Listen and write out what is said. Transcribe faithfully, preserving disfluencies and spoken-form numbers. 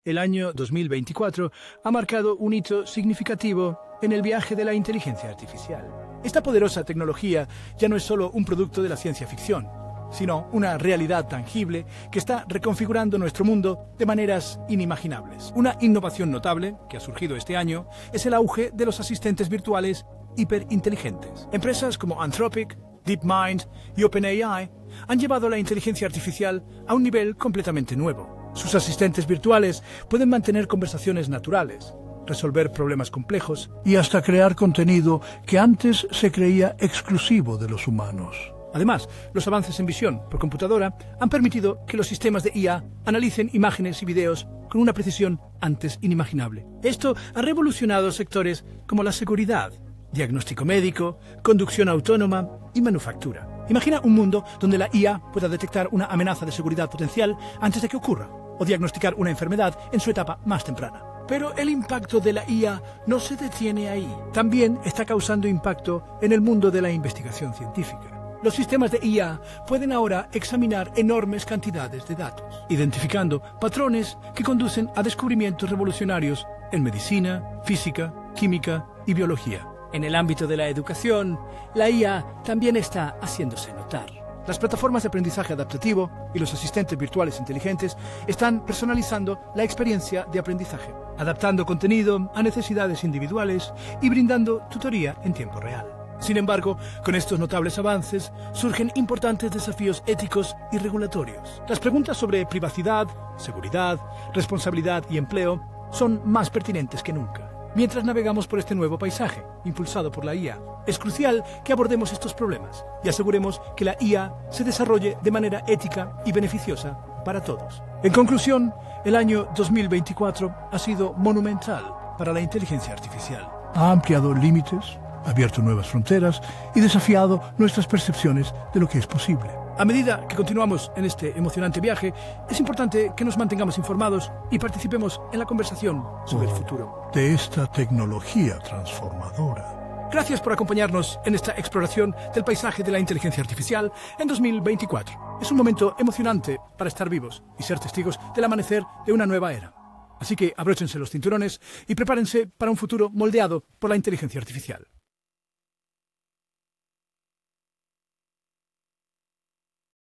El año dos mil veinticuatro ha marcado un hito significativo en el viaje de la inteligencia artificial. Esta poderosa tecnología ya no es solo un producto de la ciencia ficción, sino una realidad tangible que está reconfigurando nuestro mundo de maneras inimaginables. Una innovación notable que ha surgido este año es el auge de los asistentes virtuales hiperinteligentes. Empresas como Anthropic, DeepMind y OpenAI han llevado la inteligencia artificial a un nivel completamente nuevo. Sus asistentes virtuales pueden mantener conversaciones naturales, resolver problemas complejos y hasta crear contenido que antes se creía exclusivo de los humanos. Además, los avances en visión por computadora han permitido que los sistemas de I A analicen imágenes y videos con una precisión antes inimaginable. Esto ha revolucionado sectores como la seguridad, diagnóstico médico, conducción autónoma y manufactura. Imagina un mundo donde la I A pueda detectar una amenaza de seguridad potencial antes de que ocurra, o diagnosticar una enfermedad en su etapa más temprana. Pero el impacto de la I A no se detiene ahí. También está causando impacto en el mundo de la investigación científica. Los sistemas de I A pueden ahora examinar enormes cantidades de datos, identificando patrones que conducen a descubrimientos revolucionarios en medicina, física, química y biología. En el ámbito de la educación, la I A también está haciéndose notar. Las plataformas de aprendizaje adaptativo y los asistentes virtuales inteligentes están personalizando la experiencia de aprendizaje, adaptando contenido a necesidades individuales y brindando tutoría en tiempo real. Sin embargo, con estos notables avances surgen importantes desafíos éticos y regulatorios. Las preguntas sobre privacidad, seguridad, responsabilidad y empleo son más pertinentes que nunca. Mientras navegamos por este nuevo paisaje, impulsado por la I A, es crucial que abordemos estos problemas y aseguremos que la I A se desarrolle de manera ética y beneficiosa para todos. En conclusión, el año dos mil veinticuatro ha sido monumental para la inteligencia artificial. Ha ampliado límites, abierto nuevas fronteras y desafiado nuestras percepciones de lo que es posible. A medida que continuamos en este emocionante viaje, es importante que nos mantengamos informados y participemos en la conversación sobre el futuro de esta tecnología transformadora. Gracias por acompañarnos en esta exploración del paisaje de la inteligencia artificial en dos mil veinticuatro. Es un momento emocionante para estar vivos y ser testigos del amanecer de una nueva era. Así que abróchense los cinturones y prepárense para un futuro moldeado por la inteligencia artificial.